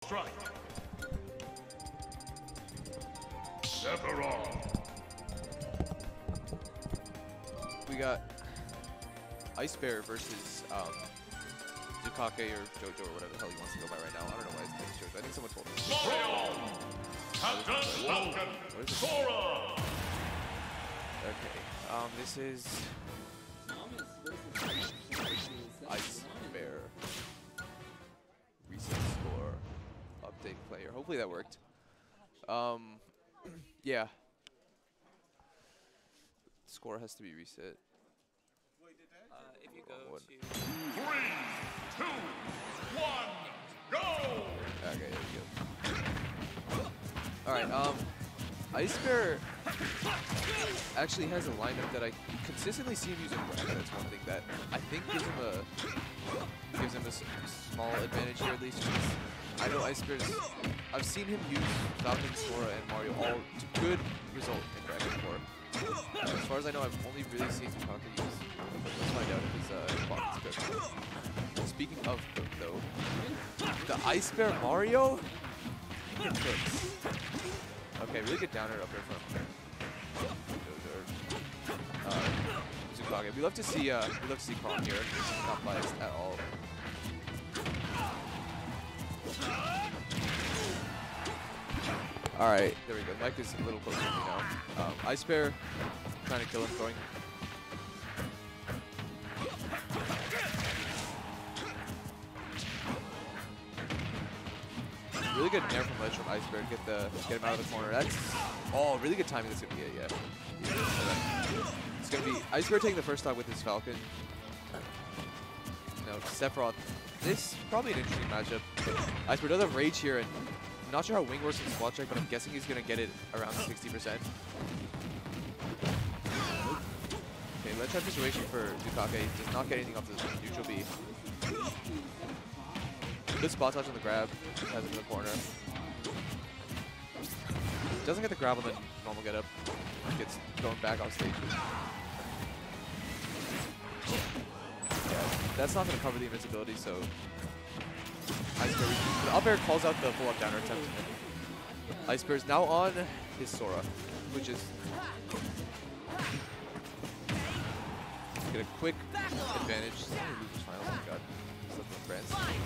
Strike. Sephiroth. We got Ice Bear versus Dukake or Jojo or whatever the hell he wants to go by right now. I don't know why his name is Jojo. I think someone told me. Mario. Captain Falcon. Sora. Okay. This is Ice Bear. Reset score. Update player. Hopefully that worked. Yeah. Score has to be reset. If you go One. to 3, 2, 1, go! Okay, there we go. Alright, Ice Bear actually has a lineup that I consistently see him using bracket. That's one thing that I think gives him a small advantage here at least. I know Ice Bear's, I've seen him use Falcon, Sora, and Mario all to good result in bracket before. As far as I know, I've only really seen Dukake use. Let's find out if his box is good. Speaking of cook, though, the Ice Bear Mario cooks. Okay, really good downer up there from Dukake. We love to see Kong here. Not biased at all. All right, there we go. Mike is a little closer to me now. Ice Bear trying to kill him, throwing. Really good nair from ledge from Ice Bear to get him out of the corner. That's really good timing. That's gonna be it. Yeah. It's gonna be Ice Bear taking the first stock with his Falcon. No, Sephiroth. This is probably an interesting matchup. Ice Bear does have Rage here, and I'm not sure how Wing works in Squat Strike, but I'm guessing he's gonna get it around 60%. Okay, ledge trap situation for Dukake. Does not get anything off the neutral B. Good spot touch on the grab, has it in the corner. Doesn't get the grab on the normal get up. Gets thrown back off stage. Yeah, that's not going to cover the invincibility, so Ice Bear. The up air calls out the full up downer attempt. Ice Bear's now on his Sora, which is get a quick advantage. Oh my god. Slip from France.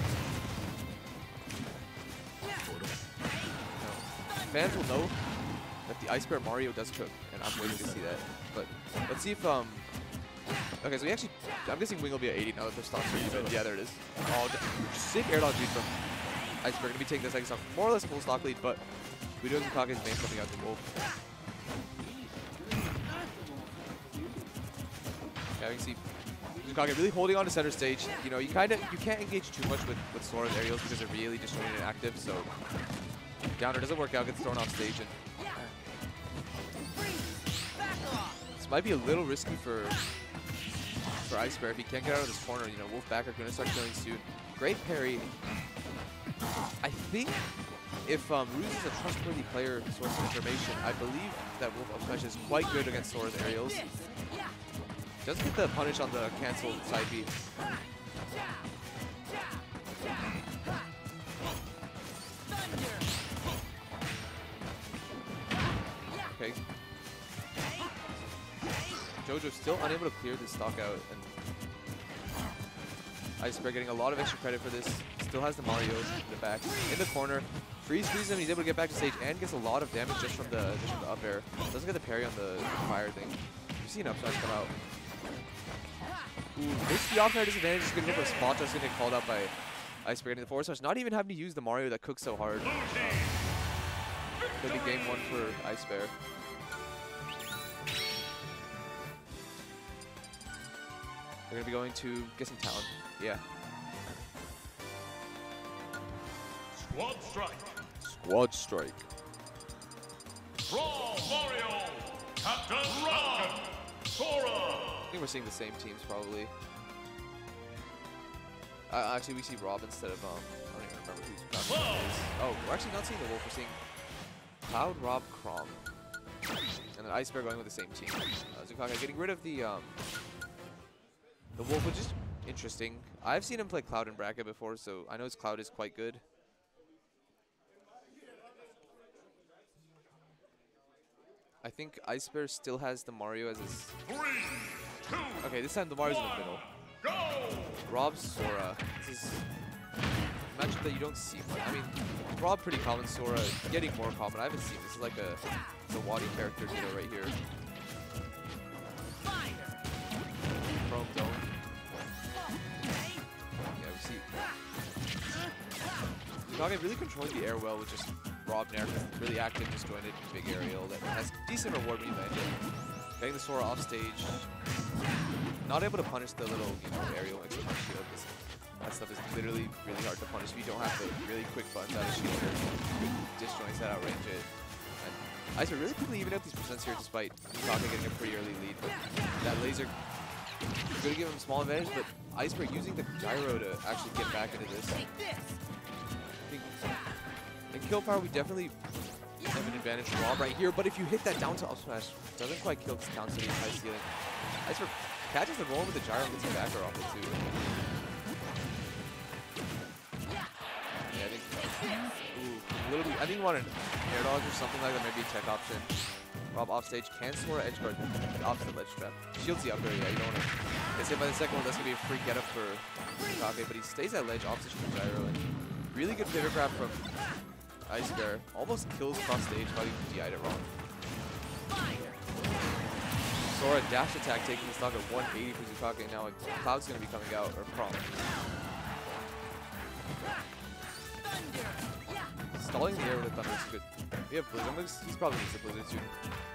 Fans will know that the Ice Bear Mario does cook, and I'm waiting to see that. But let's see if okay, so I'm guessing Wing will be at 80 now that the stocks are even. Yeah, there it is. Oh, sick air dodge lead from Ice Bear. Gonna be taking the second stock, more or less full stock lead, but we do have Dukake's main coming out the Wolf. Yeah, we can see Dukake really holding on to center stage. You know, you can't engage too much with Sora's aerials because they're really disjointed and active. So downer doesn't work out, gets thrown off stage, and this might be a little risky for Ice Bear if he can't get out of this corner. You know, Wolf back are going to start killing soon. Great parry. I think if Ruse is a trustworthy player source of information, I believe that Wolf up smash is quite good against Sora's aerials. Doesn't get the punish on the canceled side B. Okay. Jojo still unable to clear this stock out, and Ice Bear getting a lot of extra credit for this. Still has the Mario in the back, in the corner. Freezes him, he's able to get back to stage and gets a lot of damage just from the up air. Doesn't get the parry on the fire thing. You see an up smash come out. Ooh, this the off-air disadvantage is going to go for a spot that's going to get called out by Ice Bear into the forward smash. Not even having to use the Mario that cooks so hard. Could be game one for Ice Bear. They're going to be going to Guessing Town. Yeah. Squad strike. Squad strike. Brawl Mario. Captain Falcon. Sora. I think we're seeing the same teams probably. Actually, we see Rob instead of I don't even remember who's Cloud is. Oh, we're actually not seeing the Wolf. We're seeing Cloud, Rob, Chrom, and then Ice Bear going with the same team. Dukake getting rid of the Wolf, which is interesting. I've seen him play Cloud in bracket before, so I know his Cloud is quite good. I think Ice Bear still has the Mario as his... 3, 2, Okay, this time the Mario's in the middle. go! Rob Sora. This is a matchup that you don't see much. I mean, Rob pretty common, Sora getting more common. I haven't seen this. Is like the Wadi character right here. Chrome Dome. Yeah, we see. Kage really controlling the air well with just Rob Nair, really active, disjointed, big aerial that has decent reward when you land it. Getting the Sora off stage. Not able to punish the little, aerial extra punch shield. That stuff is literally really hard to punish if you don't have the really quick buttons out of shield or quick disjoints that outrange it. And Ice Bear really quickly even out these percents here despite Kage getting a pretty early lead. But that laser going to give him a small advantage, but Ice Bear using the gyro to actually get back into this. I think in kill power, we definitely have an advantage for Rob right here, but if you hit that down to up smash, doesn't quite kill this down to the high ceiling. Ice Bear catches the roll with the gyro and gets the backer off it too. Yeah, I think, ooh, a little bit, I think you want an air dodge or something like that, maybe a tech option. Rob off stage, can Sora edge guard off the ledge trap. Shields the up air, yeah, you don't want to get hit by the second one. That's going to be a free get up for Kage, but he stays at ledge off stage from gyro. And really good pivot grab from Ice Bear. Almost kills cross stage, but he DI'd it wrong. Sora dash attack taking the stock at 180 for Zukake. Now Cloud's going to be coming out, or Crom. Stalling the air with the Thunder is good. We have Blizzard. He's probably needs a Blizzard too.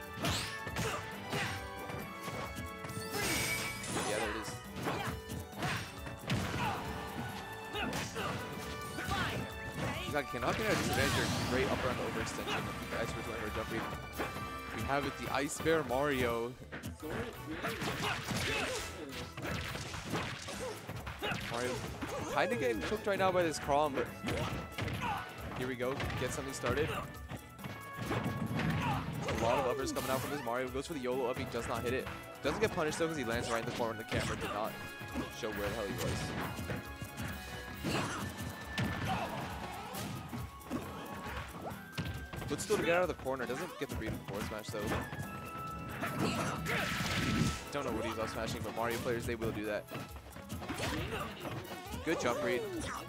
Yeah, there it is. Zukake cannot get a disadvantage here. Great upper on the overextension. The Ice Bear's under jump read. We have it, the Ice Bear Mario. Mario kind of getting cooked right now by this Crom, but here we go. Get something started. A lot of uppers coming out from this Mario. Goes for the YOLO up. He does not hit it. Doesn't get punished though because he lands right in the corner and the camera did not show where the hell he was. Looks still to get out of the corner. Doesn't get the read of forward smash though. Don't know what he's up smashing, but Mario players, they will do that. Good jump read.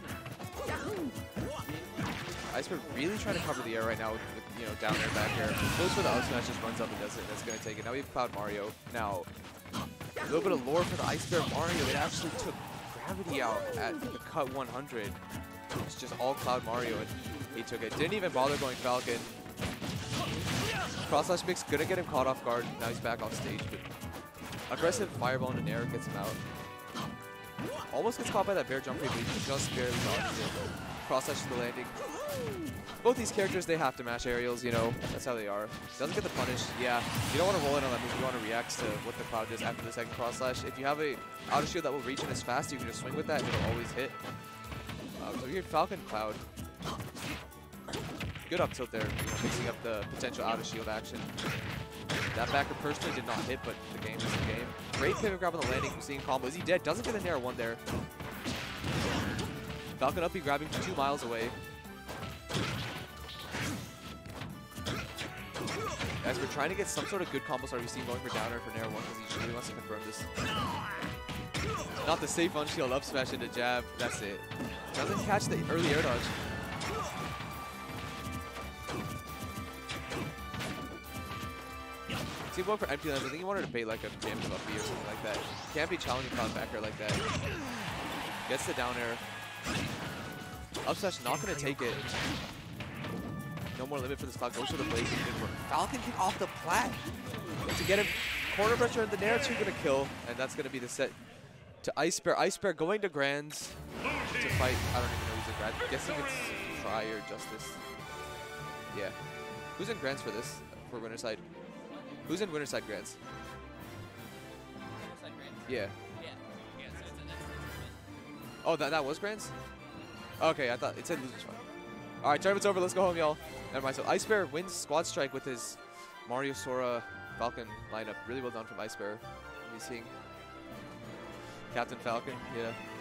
Ice Bear really trying to cover the air right now with down air, back air. Goes for the up smash, just runs up and does it. That's going to take it. Now we have Cloud Mario. Now, a little bit of lore for the Ice Bear Mario. It actually took gravity out at the cut 100. It's just all Cloud Mario, and he took it. Didn't even bother going Falcon. Cross slash mix, gonna get him caught off guard. Now he's back off stage, but aggressive fireball in air gets him out. Almost gets caught by that bear jump read, but he just barely dodges it. Cross slash to the landing. Both these characters, they have to mash aerials, that's how they are. Doesn't get the punish. Yeah, you don't want to roll in on that move. You want to react to what the Cloud does after the second cross slash. If you have a auto shield that will reach in as fast, you can just swing with that and it'll always hit. So here, Falcon Cloud. Good up tilt there, mixing up the potential out of shield action. That backer personally did not hit, but the game is the game. Great pivot grab on the landing, seeing combo. Is he dead? Doesn't get a Nair 1 there. Falcon up, he grabbing 2 miles away. Guys, we're trying to get some sort of good combo start. We see him going for down air for Nair 1 because he really wants to confirm this. Not the safe on shield up smash into jab. That's it. Doesn't catch the early air dodge. See him going for empty lands. I think he wanted to bait like a preemptive up B or something like that. Can't be challenging Cloud back air like that. Gets the down air. Up smash not going to take it. No more limit for this Cloud. Goes for the blazing. Falcon kick off the plat to get him. Corner pressure and the Nair 2 going to kill. And that's going to be the set to Ice Bear. Ice Bear going to Grands to fight. I don't even know who's in Grands. I'm guessing it's Try or Justice. Yeah. Who's in Grands for this? For winner side? Who's in winner side Grands? Side Grand? Yeah. Yeah. Yeah, so it's Oh, that was Grands? Okay, I thought it said losers fine. All right, tournament's over. Let's go home, y'all. Never mind. So Ice Bear wins Squad Strike with his Mario, Sora, Falcon lineup. Really well done from Ice Bear. He's seeing Captain Falcon. Yeah.